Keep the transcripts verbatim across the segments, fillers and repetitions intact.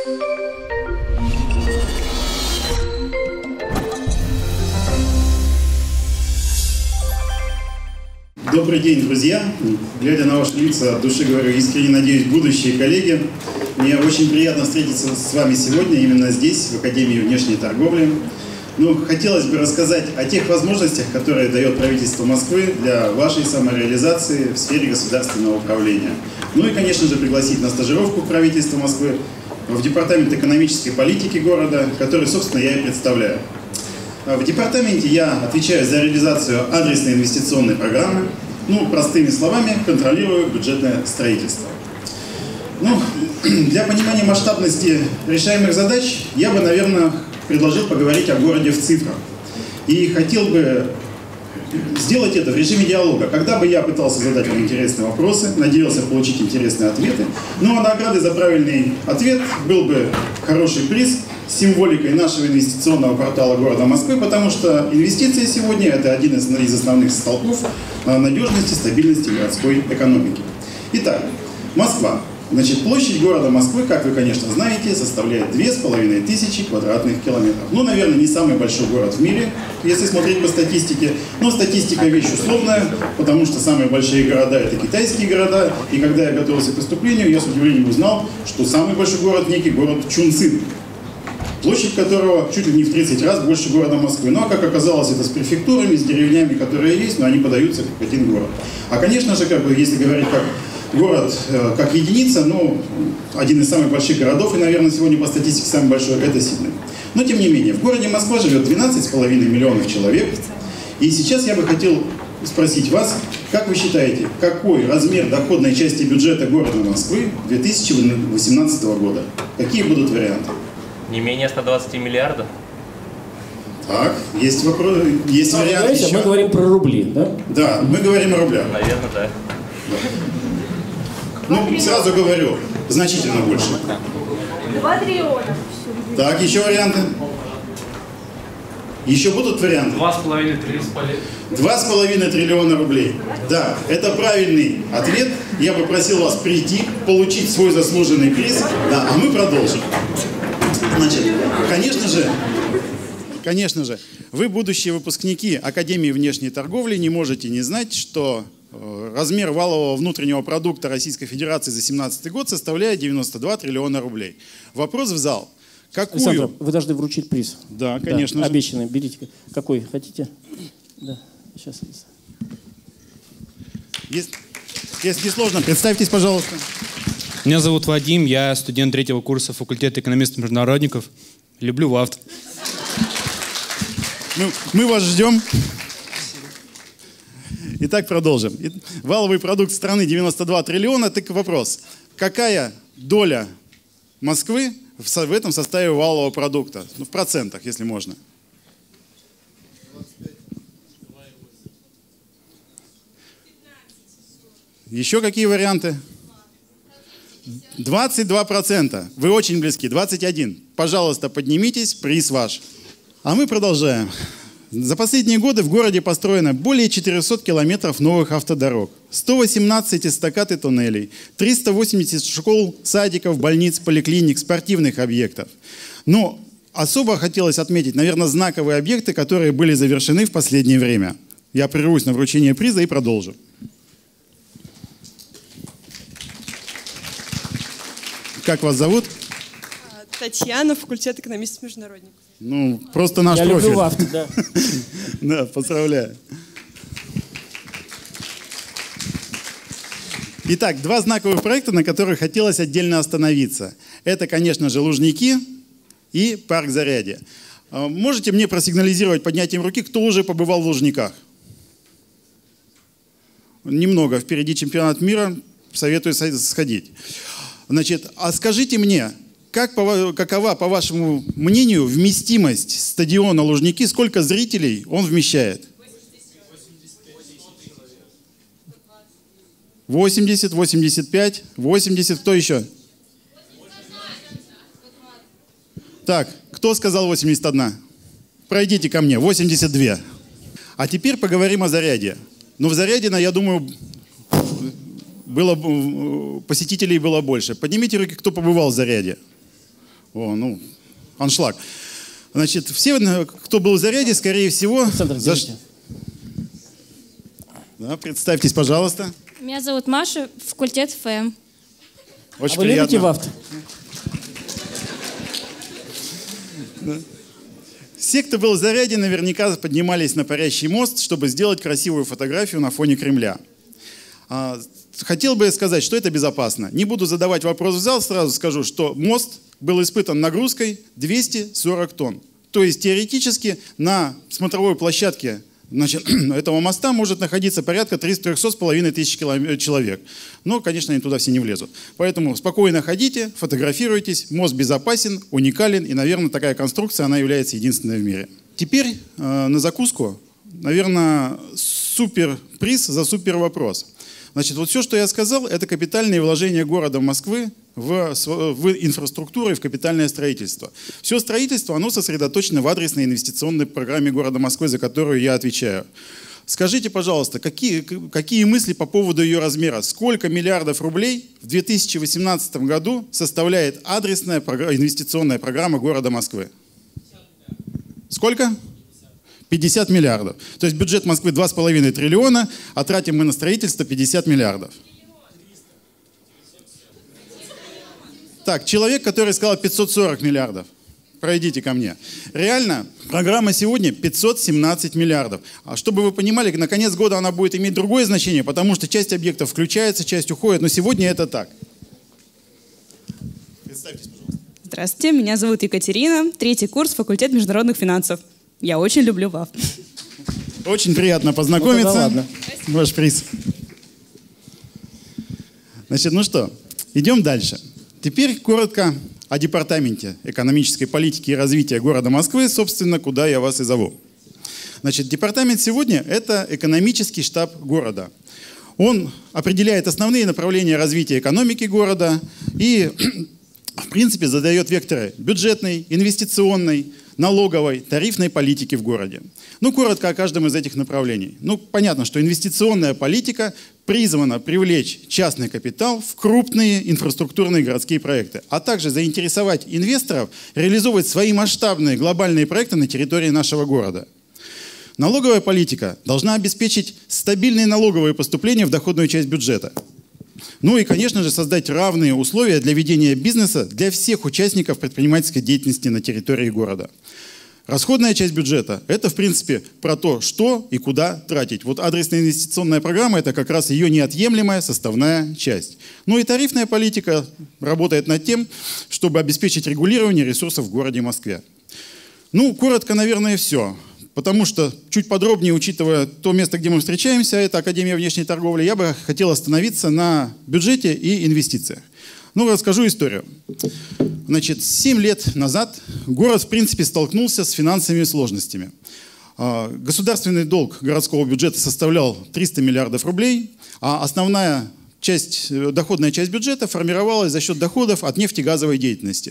Добрый день, друзья. Глядя на ваши лица, от души говорю, искренне надеюсь, будущие коллеги. Мне очень приятно встретиться с вами сегодня, именно здесь, в Академии внешней торговли. Ну, хотелось бы рассказать о тех возможностях, которые дает правительство Москвы для вашей самореализации в сфере государственного управления. Ну и, конечно же, пригласить на стажировку в правительство Москвы в Департамент экономической политики города, который, собственно, я и представляю. В департаменте я отвечаю за реализацию адресной инвестиционной программы. Ну, простыми словами, контролирую бюджетное строительство. Ну, для понимания масштабности решаемых задач я бы, наверное, предложил поговорить о городе в цифрах. И хотел бы сделать это в режиме диалога. Когда бы я пытался задать вам интересные вопросы, надеялся получить интересные ответы. Ну, а наградой за правильный ответ был бы хороший приз с символикой нашего инвестиционного портала города Москвы, потому что инвестиции сегодня – это один из, из основных столпов надежности, стабильности городской экономики. Итак, Москва. Значит, площадь города Москвы, как вы, конечно, знаете, составляет две с половиной тысячи квадратных километров. Ну, наверное, не самый большой город в мире, если смотреть по статистике. Но статистика вещь условная, потому что самые большие города – это китайские города. И когда я готовился к выступлению, я с удивлением узнал, что самый большой город – некий город Чунцин, площадь которого чуть ли не в тридцать раз больше города Москвы. Ну, а как оказалось, это с префектурами, с деревнями, которые есть, но они подаются как один город. А, конечно же, как бы, если говорить как город э, как единица, ну, один из самых больших городов, и, наверное, сегодня по статистике самый большой, это Сидней. Но, тем не менее, в городе Москва живет двенадцать с половиной миллионов человек. И сейчас я бы хотел спросить вас, как вы считаете, какой размер доходной части бюджета города Москвы две тысячи восемнадцатого года? Какие будут варианты? Не менее ста двадцати миллиардов. Так, есть вопрос, есть а, вариант еще. Мы говорим про рубли, да? Да, мы говорим о рублях. Наверное, да. Ну, сразу говорю, значительно больше. Два триллиона. Так, еще варианты? Еще будут варианты? Два с половиной триллиона. Два с половиной триллиона рублей. Да, это правильный ответ. Я бы просил вас прийти, получить свой заслуженный приз. Да, а мы продолжим. Значит, конечно же, конечно же, вы, будущие выпускники Академии внешней торговли, не можете не знать, что размер валового внутреннего продукта Российской Федерации за две тысячи семнадцатый год составляет девяносто два триллиона рублей. Вопрос в зал. Какую... Александр, вы должны вручить приз. Да, конечно. Да, обещанный. Берите. Какой хотите? Да, сейчас. Если, если не сложно, представьтесь, пожалуйста. Меня зовут Вадим, я студент третьего курса факультета экономистов-международников. Люблю ВАФТ. Мы, мы вас ждем. Итак, продолжим. Валовый продукт страны девяносто два триллиона. Так вопрос. Какая доля Москвы в этом составе валового продукта? Ну, в процентах, если можно. Еще какие варианты? двадцать два процента. Вы очень близки. двадцать один. Пожалуйста, поднимитесь, приз ваш. А мы продолжаем. За последние годы в городе построено более четырёхсот километров новых автодорог, сто восемнадцать эстакад и туннелей, триста восемьдесят школ, садиков, больниц, поликлиник, спортивных объектов. Но особо хотелось отметить, наверное, знаковые объекты, которые были завершены в последнее время. Я прервусь на вручение приза и продолжу. Как вас зовут? Татьяна, факультет экономистов-международников. Ну, просто наш Я профиль. люблю ВАФТ, да. Да, поздравляю. Итак, два знаковых проекта, на которых хотелось отдельно остановиться. Это, конечно же, Лужники и парк Зарядье. Можете мне просигнализировать поднятием руки, кто уже побывал в Лужниках? Немного. Впереди чемпионат мира. Советую сходить. Значит, а скажите мне, как, какова, по вашему мнению, вместимость стадиона Лужники? Сколько зрителей он вмещает? восемьдесят, восемьдесят пять, восемьдесят. Кто еще? Так, кто сказал восемьдесят один? Пройдите ко мне. восемьдесят два. А теперь поговорим о Зарядье. Ну, в Зарядье, я думаю, было, посетителей было больше. Поднимите руки, кто побывал в Зарядье. О, ну, аншлаг. Значит, все, кто был в заряде, скорее всего... Александр, за... держите. Да, представьтесь, пожалуйста. Меня зовут Маша, факультет ФМ. Очень А вы приятно. любите вафт? Все, кто был в заряде, наверняка поднимались на парящий мост, чтобы сделать красивую фотографию на фоне Кремля. Хотел бы сказать, что это безопасно. Не буду задавать вопрос в зал, сразу скажу, что мост был испытан нагрузкой двести сорок тонн. То есть теоретически на смотровой площадке, значит, этого моста может находиться порядка трёхсот с половиной тысяч человек. Но, конечно, они туда все не влезут. Поэтому спокойно ходите, фотографируйтесь. Мост безопасен, уникален. И, наверное, такая конструкция, она является единственной в мире. Теперь э, на закуску, наверное, суперприз за супер вопрос. Значит, вот все, что я сказал, это капитальные вложения города Москвы в, в инфраструктуру и в капитальное строительство. Все строительство, оно сосредоточено в адресной инвестиционной программе города Москвы, за которую я отвечаю. Скажите, пожалуйста, какие, какие мысли по поводу ее размера? Сколько миллиардов рублей в две тысячи восемнадцатом году составляет адресная инвестиционная программа города Москвы? Сколько? пятьдесят миллиардов. То есть бюджет Москвы два с половиной триллиона, а тратим мы на строительство пятьдесят миллиардов. Так, человек, который сказал пятьсот сорок миллиардов. Пройдите ко мне. Реально, программа сегодня пятьсот семнадцать миллиардов. А чтобы вы понимали, на конец года она будет иметь другое значение, потому что часть объектов включается, часть уходит, но сегодня это так. Представьтесь, пожалуйста. Здравствуйте, меня зовут Екатерина, третий курс, факультет международных финансов. Я очень люблю ВАФ. Очень приятно познакомиться. Ну, тогда ладно. Ваш приз. Значит, ну что, идем дальше. Теперь коротко о департаменте экономической политики и развития города Москвы, собственно, куда я вас и зову. Значит, департамент сегодня – это экономический штаб города. Он определяет основные направления развития экономики города и, в принципе, задает векторы бюджетной, инвестиционной, налоговой, тарифной политики в городе. Ну, коротко о каждом из этих направлений. Ну, понятно, что инвестиционная политика призвана привлечь частный капитал в крупные инфраструктурные городские проекты, а также заинтересовать инвесторов реализовывать свои масштабные глобальные проекты на территории нашего города. Налоговая политика должна обеспечить стабильные налоговые поступления в доходную часть бюджета. Ну и, конечно же, создать равные условия для ведения бизнеса для всех участников предпринимательской деятельности на территории города. Расходная часть бюджета – это, в принципе, про то, что и куда тратить. Вот адресная инвестиционная программа – это как раз ее неотъемлемая составная часть. Ну и тарифная политика работает над тем, чтобы обеспечить регулирование ресурсов в городе Москве. Ну, коротко, наверное, все. Потому что, чуть подробнее, учитывая то место, где мы встречаемся, это Академия внешней торговли, я бы хотел остановиться на бюджете и инвестициях. Ну, расскажу историю. Значит, семь лет назад город, в принципе, столкнулся с финансовыми сложностями. Государственный долг городского бюджета составлял триста миллиардов рублей, а основная часть, доходная часть бюджета формировалась за счет доходов от нефтегазовой деятельности.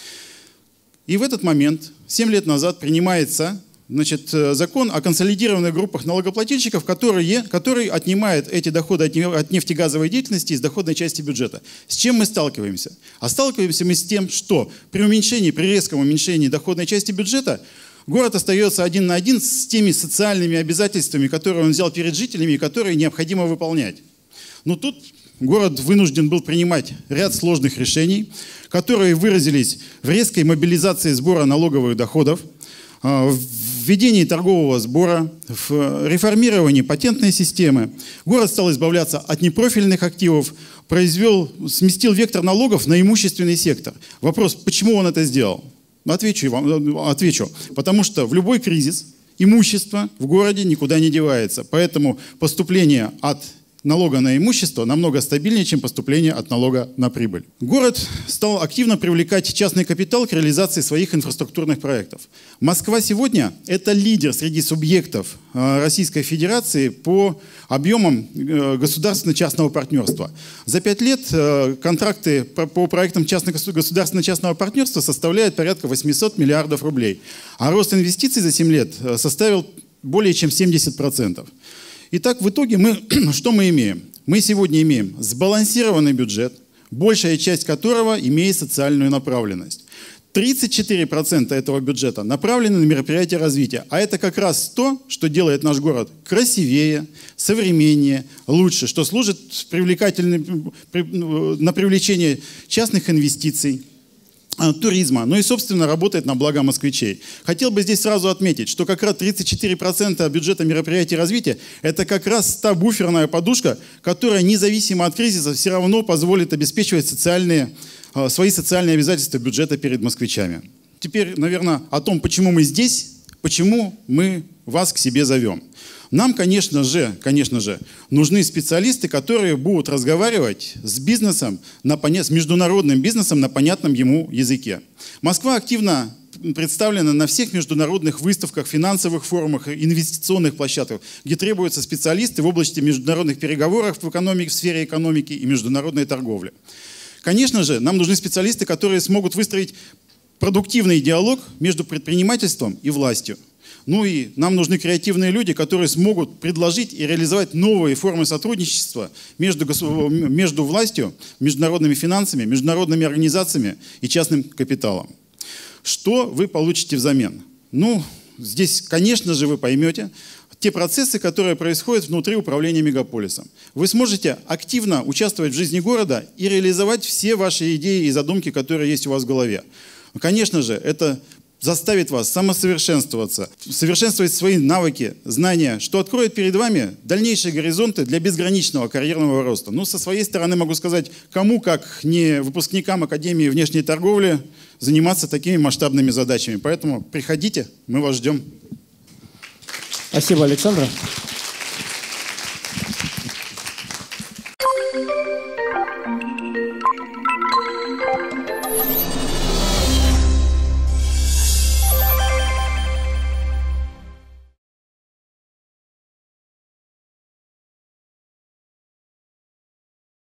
И в этот момент, семь лет назад, принимается... Значит, закон о консолидированных группах налогоплательщиков, которые, который отнимает эти доходы от нефтегазовой деятельности из доходной части бюджета. С чем мы сталкиваемся? А сталкиваемся мы с тем, что при уменьшении, при резком уменьшении доходной части бюджета город остается один на один с теми социальными обязательствами, которые он взял перед жителями и которые необходимо выполнять. Но тут город вынужден был принимать ряд сложных решений, которые выразились в резкой мобилизации сбора налоговых доходов, в введении торгового сбора, в реформировании патентной системы. Город стал избавляться от непрофильных активов, произвел, сместил вектор налогов на имущественный сектор. Вопрос, почему он это сделал? Отвечу вам, отвечу. Потому что в любой кризис имущество в городе никуда не девается. Поэтому поступление от налога на имущество намного стабильнее, чем поступление от налога на прибыль. Город стал активно привлекать частный капитал к реализации своих инфраструктурных проектов. Москва сегодня – это лидер среди субъектов Российской Федерации по объемам государственно-частного партнерства. За пять лет контракты по проектам государственно-частного партнерства составляют порядка восемьсот миллиардов рублей, а рост инвестиций за семь лет составил более чем семьдесят процентов. Итак, в итоге мы, что мы имеем? Мы сегодня имеем сбалансированный бюджет, большая часть которого имеет социальную направленность. тридцать четыре процента этого бюджета направлены на мероприятия развития. А это как раз то, что делает наш город красивее, современнее, лучше, что служит привлекательным, на привлечение частных инвестиций, туризма, ну и, собственно, работает на благо москвичей. Хотел бы здесь сразу отметить, что как раз тридцать четыре процента бюджета мероприятий развития – это как раз та буферная подушка, которая, независимо от кризиса, все равно позволит обеспечивать социальные, свои социальные обязательства бюджета перед москвичами. Теперь, наверное, о том, почему мы здесь, почему мы вас к себе зовем. Нам, конечно же, конечно же, нужны специалисты, которые будут разговаривать с бизнесом, на поня... с международным бизнесом на понятном ему языке. Москва активно представлена на всех международных выставках, финансовых форумах, инвестиционных площадках, где требуются специалисты в области международных переговоров в, экономике, в сфере экономики и международной торговли. Конечно же, нам нужны специалисты, которые смогут выстроить продуктивный диалог между предпринимательством и властью. Ну и нам нужны креативные люди, которые смогут предложить и реализовать новые формы сотрудничества между, между властью, международными финансами, международными организациями и частным капиталом. Что вы получите взамен? Ну, здесь, конечно же, вы поймете те процессы, которые происходят внутри управления мегаполисом. Вы сможете активно участвовать в жизни города и реализовать все ваши идеи и задумки, которые есть у вас в голове. Конечно же, это заставит вас самосовершенствоваться, совершенствовать свои навыки, знания, что откроет перед вами дальнейшие горизонты для безграничного карьерного роста. Ну, со своей стороны могу сказать, кому, как не выпускникам Академии внешней торговли, заниматься такими масштабными задачами. Поэтому приходите, мы вас ждем. Спасибо, Александр.